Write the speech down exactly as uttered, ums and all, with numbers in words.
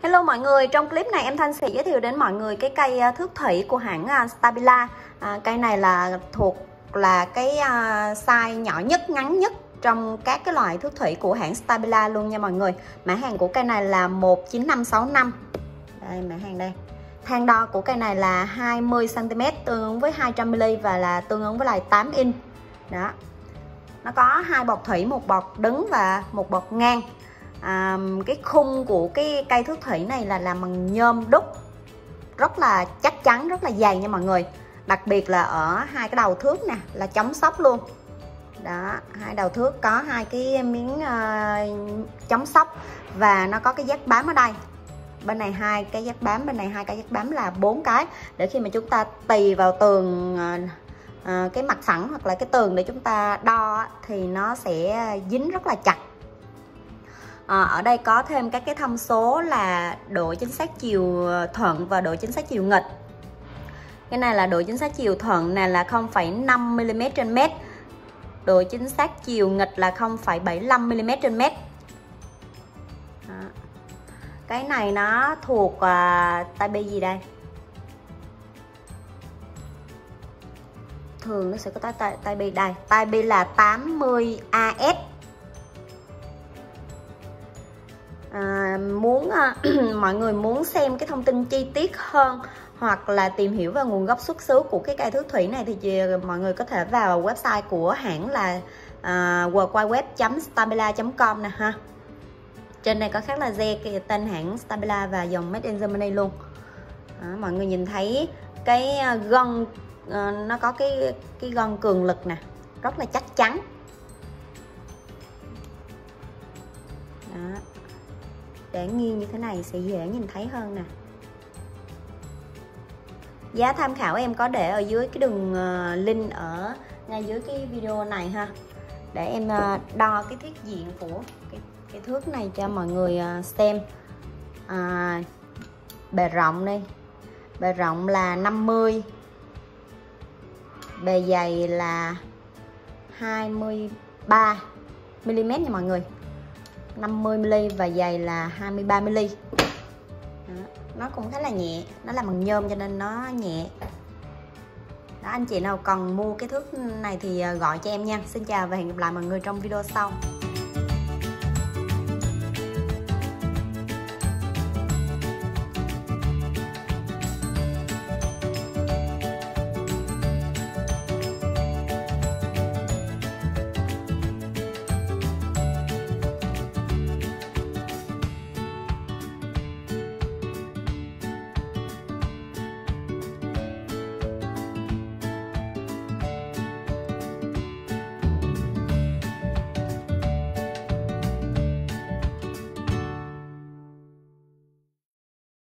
Hello mọi người, trong clip này em Thanh sẽ giới thiệu đến mọi người cái cây thước thủy của hãng Stabila. à, Cây này là thuộc là cái size nhỏ nhất, ngắn nhất trong các cái loại thước thủy của hãng Stabila luôn nha mọi người. Mã hàng của cây này là một chín năm sáu năm. Đây, mã hàng đây. Thang đo của cây này là hai mươi xăng ti mét, tương ứng với hai trăm mi-li-mét và là tương ứng với lại tám inch. Đó. Nó có hai bọt thủy, một bọt đứng và một bọt ngang. À, cái khung của cái cây thước thủy này là làm bằng nhôm đúc, rất là chắc chắn, rất là dày nha mọi người. Đặc biệt là ở hai cái đầu thước nè là chống sốc luôn. Đó, hai đầu thước có hai cái miếng uh, chống sốc và nó có cái giác bám ở đây. Bên này hai cái giác bám, bên này hai cái giác bám là bốn cái, để khi mà chúng ta tì vào tường uh, uh, cái mặt phẳng hoặc là cái tường để chúng ta đo thì nó sẽ dính rất là chặt. À, ở đây có thêm các cái thông số là độ chính xác chiều thuận và độ chính xác chiều nghịch. Cái này là độ chính xác chiều thuận này là không phẩy năm mi-li-mét trên mét, độ chính xác chiều nghịch là không phẩy bảy mươi lăm mi-li-mét trên mét. Đó. Cái này nó thuộc uh, tai bi gì đây? Thường nó sẽ có tai tai bi đây, tai bi là tám mươi A S. À, muốn uh, mọi người muốn xem cái thông tin chi tiết hơn hoặc là tìm hiểu về nguồn gốc xuất xứ của cái cây thước thủy này thì mọi người có thể vào website của hãng là uh, w w w chấm stabila chấm com nè ha. Trên đây có khắc là dê tên hãng Stabila và dòng Made in Germany luôn. Đó, mọi người nhìn thấy cái gân uh, nó có cái cái gân cường lực nè, rất là chắc chắn. Đó. Để nghiêng như thế này sẽ dễ nhìn thấy hơn nè. Giá tham khảo em có để ở dưới cái đường link ở ngay dưới cái video này ha, để em đo cái thiết diện của cái, cái thước này cho mọi người xem. À, bề rộng đây, bề rộng là năm mươi, bề dày là hai mươi ba mi-li-mét nha mọi người, năm mươi mi-li-mét và dày là hai mươi ba mi-li-mét. Đó, nó cũng khá là nhẹ, nó làm bằng nhôm cho nên nó nhẹ. Đó, anh chị nào cần mua cái thước này thì gọi cho em nha. Xin chào và hẹn gặp lại mọi người trong video sau.